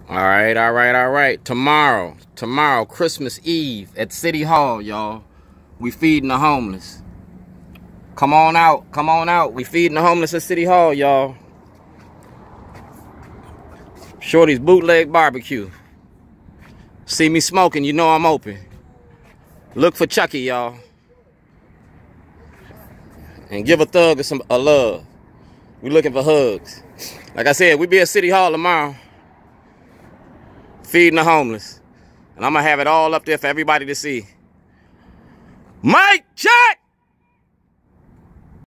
All right. Tomorrow, Christmas Eve at City Hall, y'all. We feeding the homeless. Come on out. We feeding the homeless at City Hall, y'all. Shorty's Bootleg BBQ. See me smoking, you know I'm open. Look for Chucky, y'all. And give a thug a love. We looking for hugs. Like I said, we be at City Hall tomorrow. Feeding the homeless. And I'm going to have it all up there for everybody to see. Mic check!